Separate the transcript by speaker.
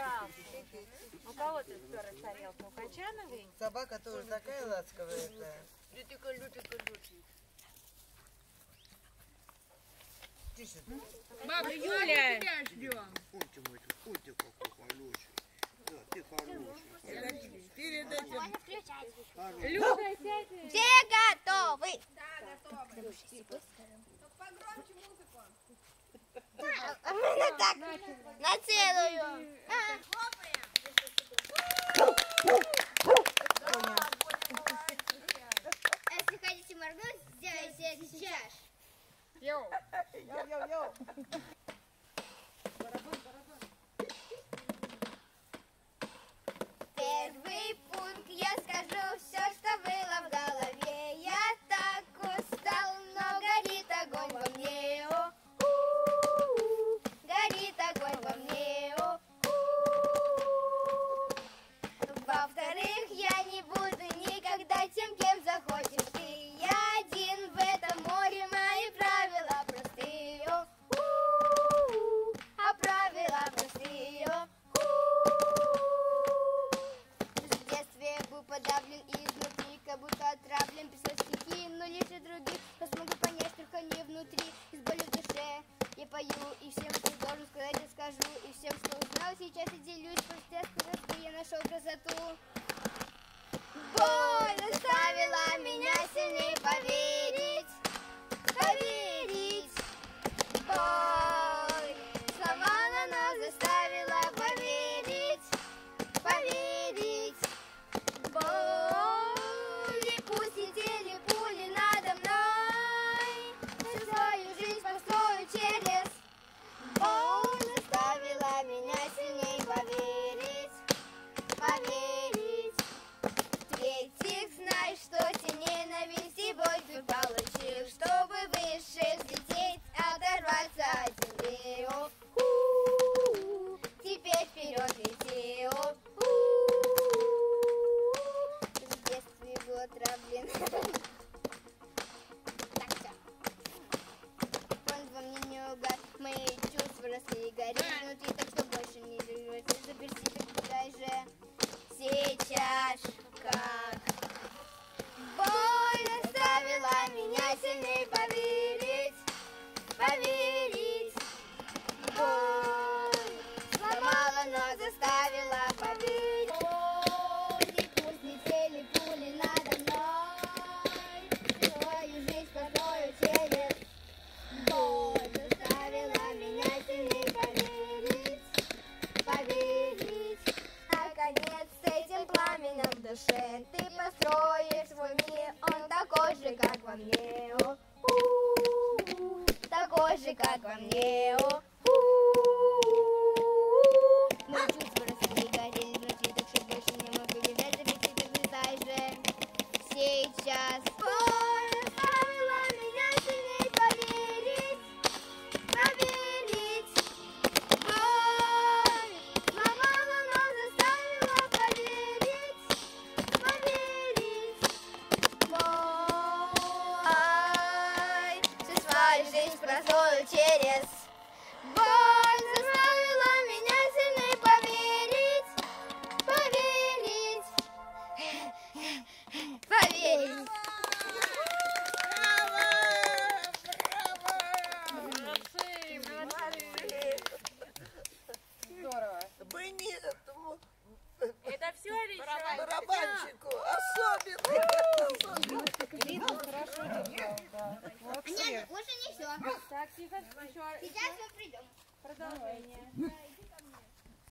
Speaker 1: Да. У кого ты спер из тарелки? У Качановой?
Speaker 2: Собака тоже такая ласковая.
Speaker 3: Лютика, лютика, лютика.
Speaker 2: Тише.
Speaker 3: Баба Юля, тебя ждем.
Speaker 4: Ой ты какой хороший. Да, ты хороший.
Speaker 3: Перед этим.
Speaker 1: Люда, сядь.
Speaker 5: Все готовы?
Speaker 3: Да, готовы. Погромче музыку.
Speaker 5: Мы так на целую. Если хотите моргнуть, сделайте это сейчас.
Speaker 3: Йоу.
Speaker 2: Йоу-йоу-йоу.
Speaker 5: Первый пункт я скажу все, что было в голове. Я так устал, но горит огонь во мне. Горит огонь во мне. Во-вторых, я не буду никогда тем, кем захочешь ты. Я один в этом море, мои правила простые. А правила простые. В детстве я был подавлен изнутри, как будто отравлен, писал стихи, но лишь и других. Но смогу понять, только не внутри, и с болью в душе я пою, и всем, что должен сказать, я скажу, и всем, что узнал, сейчас я делюсь, просто сказать, я нашел красоту. Боль заставила меня сильнее поверить, поверить. Боль сломала, но заставила поверить, поверить. Боли, пусть летели пули надо мной, всю свою жизнь построю через. Боль заставила меня сильнее поверить, поверить. В-третьих, знай, что сильнее навести боль ты получил, чтобы выше взлететь, оторваться от земли. Теперь вперед лети. В детстве был отравлен. Так, все. Он во мне не угас, мои чувства росли и горели внутри, так что больше не вернусь. Заперси, так куда же сейчас, как боль заставила меня сильнее поверить, поверить. Боль сломала, но заставила поверить. Боли, пусть летели пули надо мной, свою жизнь построю через. Боль заставила меня сильнее поверить, поверить. Наконец, с этим пламенем в душе ты построишь свой мир, он такой же, как во мне. Такой же, как во мне. Мои чувства росли и горели внутри, так что больше не могу держать, записи, так летай же сейчас. Боль заставила меня сильнее поверить, поверить. Боль сломала, но заставила поверить, поверить. Боль всю свою жизнь просрою через. Боль заставила меня сильнее поверить, поверить, поверить.
Speaker 3: Здорово.
Speaker 2: Бы этому
Speaker 1: Это все или еще?
Speaker 2: барабанщику особенно.
Speaker 1: Ритм хорошо держал, да.
Speaker 5: Нет, лучше не все.
Speaker 1: Так, тихо, еще
Speaker 5: Сейчас мы придем.
Speaker 1: продолжение.